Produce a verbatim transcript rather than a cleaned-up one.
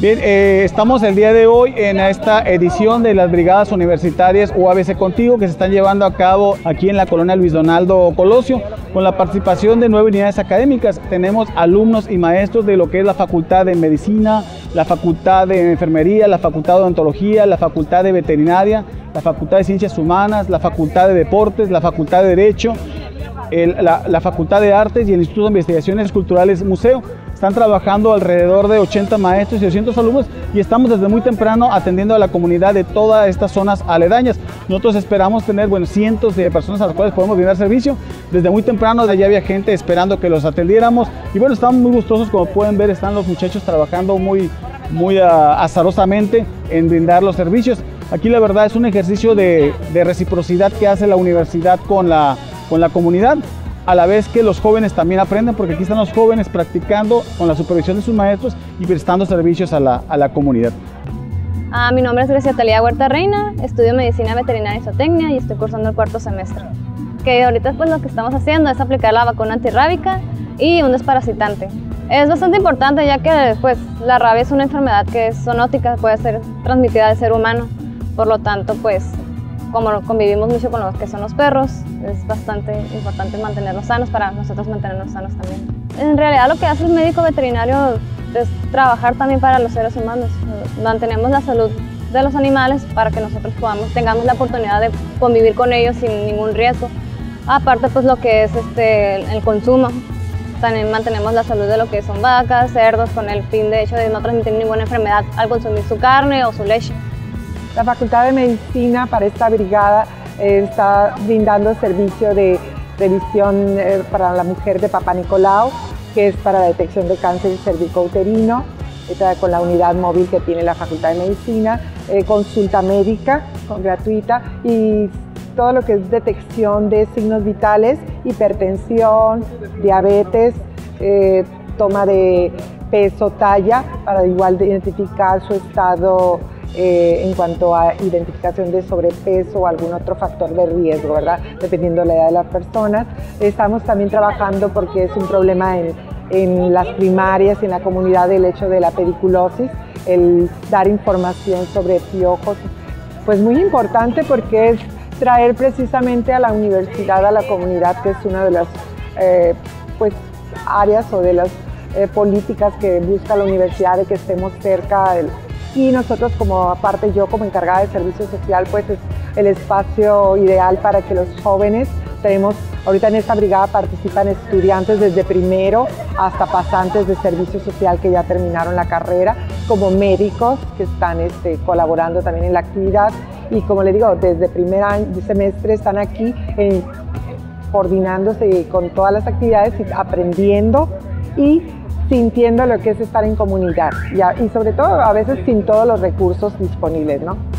Bien, eh, estamos el día de hoy en esta edición de las Brigadas Universitarias U A B C Contigo, que se están llevando a cabo aquí en la colonia Luis Donaldo Colosio, con la participación de nueve unidades académicas. Tenemos alumnos y maestros de lo que es la Facultad de Medicina, la Facultad de Enfermería, la Facultad de Odontología, la Facultad de Veterinaria, la Facultad de Ciencias Humanas, la Facultad de Deportes, la Facultad de Derecho, el, la, la Facultad de Artes y el Instituto de Investigaciones Culturales Museo. Están trabajando alrededor de ochenta maestros y doscientos alumnos y estamos desde muy temprano atendiendo a la comunidad de todas estas zonas aledañas. Nosotros esperamos tener bueno, cientos de personas a las cuales podemos brindar servicio. Desde muy temprano de allá había gente esperando que los atendiéramos y bueno, estamos muy gustosos, como pueden ver, están los muchachos trabajando muy, muy uh, azarosamente en brindar los servicios. Aquí la verdad es un ejercicio de, de reciprocidad que hace la universidad con la, con la comunidad, a la vez que los jóvenes también aprenden, porque aquí están los jóvenes practicando con la supervisión de sus maestros y prestando servicios a la, a la comunidad. Ah, mi nombre es Grecia Talía Huerta Reina, estudio Medicina Veterinaria y Zootecnia y estoy cursando el cuarto semestre. Que ahorita pues lo que estamos haciendo es aplicar la vacuna antirrábica y un desparasitante. Es bastante importante ya que pues, la rabia es una enfermedad que es zoonótica, puede ser transmitida del ser humano, por lo tanto pues como convivimos mucho con los que son los perros, es bastante importante mantenerlos sanos para nosotros mantenernos sanos también. En realidad lo que hace el médico veterinario es trabajar también para los seres humanos. Mantenemos la salud de los animales para que nosotros podamos, tengamos la oportunidad de convivir con ellos sin ningún riesgo. Aparte pues lo que es este, el consumo, también mantenemos la salud de lo que son vacas, cerdos, con el fin de hecho de no transmitir ninguna enfermedad al consumir su carne o su leche. La Facultad de Medicina para esta brigada eh, está brindando servicio de revisión eh, para la mujer de Papá Nicolau, que es para la detección de cáncer cervicouterino, eh, con la unidad móvil que tiene la Facultad de Medicina, eh, consulta médica con, gratuita y todo lo que es detección de signos vitales, hipertensión, diabetes, eh, toma de peso, talla, para igual identificar su estado Eh, en cuanto a identificación de sobrepeso o algún otro factor de riesgo, ¿verdad? Dependiendo de la edad de las personas. Estamos también trabajando porque es un problema en, en las primarias y en la comunidad el hecho de la pediculosis, el dar información sobre piojos, pues muy importante porque es traer precisamente a la universidad, a la comunidad, que es una de las eh, pues, áreas o de las eh, políticas que busca la universidad, de que estemos cerca del. Y nosotros como, aparte yo como encargada de servicio social, pues es el espacio ideal para que los jóvenes, tenemos, ahorita en esta brigada participan estudiantes desde primero hasta pasantes de servicio social que ya terminaron la carrera, como médicos que están este, colaborando también en la actividad y como les digo, desde primer año, semestre están aquí en, coordinándose con todas las actividades y aprendiendo y sintiendo lo que es estar en comunidad y, y sobre todo a veces sin todos los recursos disponibles, ¿no?